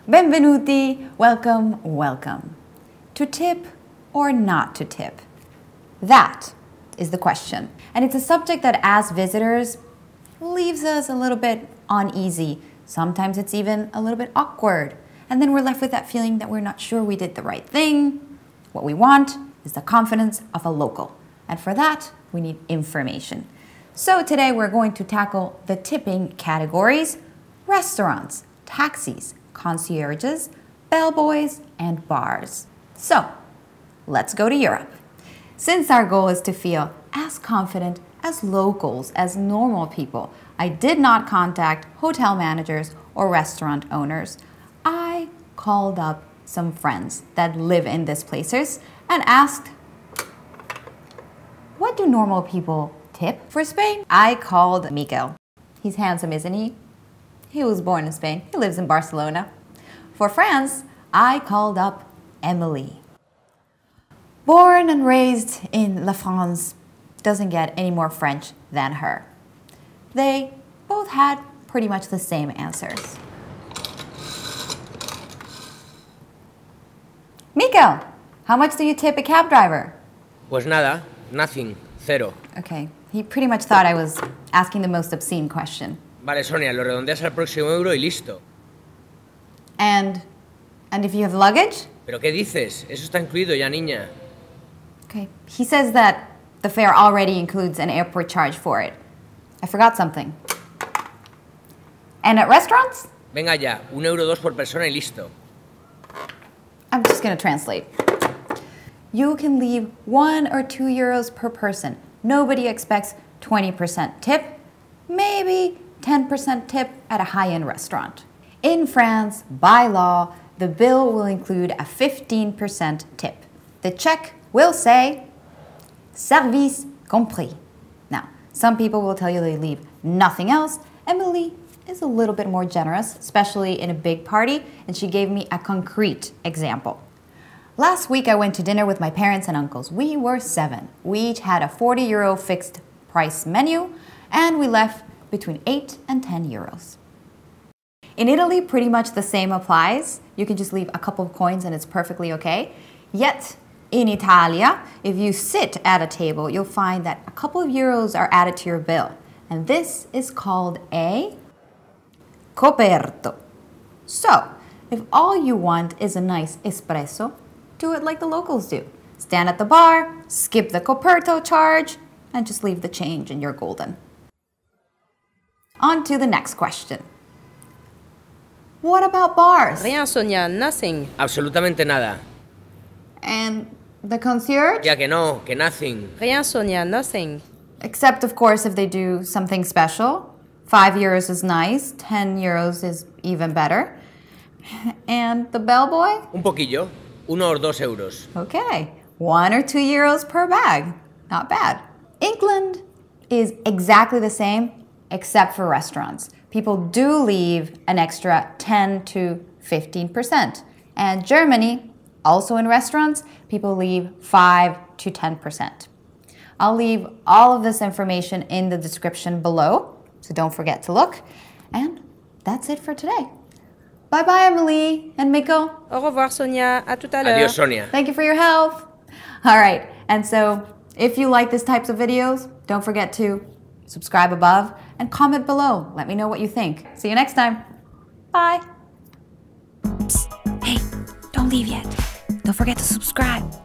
Benvenuti, welcome, welcome. To tip or not to tip? That is the question. And it's a subject that as visitors leaves us a little bit uneasy. Sometimes it's even a little bit awkward. And then we're left with that feeling that we're not sure we did the right thing. What we want is the confidence of a local. And for that, we need information. So today we're going to tackle the tipping categories: restaurants, taxis, concierges, bellboys, and bars. So let's go to Europe. Since our goal is to feel as confident as locals, as normal people, I did not contact hotel managers or restaurant owners. I called up some friends that live in these places and asked, what do normal people tip? For Spain, I called Mikel. He's handsome, isn't he? He was born in Spain. He lives in Barcelona. For France, I called up Emily. Born and raised in La France, doesn't get any more French than her. They both had pretty much the same answers. Mikel, how much do you tip a cab driver? Pues nada, nothing, cero. Okay, he pretty much thought I was asking the most obscene question. Vale, Sonia, lo redondeas al próximo euro y listo. And if you have luggage? ¿Pero qué dices? Eso está incluido ya, niña. Okay, he says that the fare already includes an airport charge for it. I forgot something. And at restaurants? Venga ya, €1 por persona y listo. I'm just gonna translate. You can leave 1 or 2 euros per person. Nobody expects 20% tip, maybe 10% tip at a high-end restaurant. In France, by law, the bill will include a 15% tip. The check will say, service compris. Now, some people will tell you they leave nothing else. Emily is a little bit more generous, especially in a big party, and she gave me a concrete example. Last week, I went to dinner with my parents and uncles. We were 7. We each had a €40 fixed price menu, and we left between 8 and 10 euros. In Italy, pretty much the same applies. You can just leave a couple of coins and it's perfectly okay. Yet, in Italia, if you sit at a table, you'll find that a couple of euros are added to your bill. And this is called a coperto. So, if all you want is a nice espresso, do it like the locals do. Stand at the bar, skip the coperto charge, and just leave the change and you're golden. On to the next question. What about bars? Rien, Sonia, nothing. Absolutamente nada. And the concierge? Ya que no, que nothing. Rien, Sonia, nothing. Except, of course, if they do something special. 5 euros is nice, 10 euros is even better. And the bellboy? Un poquillo, 1 o 2 euros. Okay, 1 or 2 euros per bag. Not bad. England is exactly the same, except for restaurants. People do leave an extra 10 to 15%. And Germany, also in restaurants, people leave 5 to 10%. I'll leave all of this information in the description below, so don't forget to look. And that's it for today. Bye-bye, Emily and Miko. Au revoir, Sonia. À tout à l'heure. Adiós, Sonia. Thank you for your help. All right, and so if you like this types of videos, don't forget to subscribe above and comment below. Let me know what you think. See you next time. Bye. Psst, hey, don't leave yet. Don't forget to subscribe.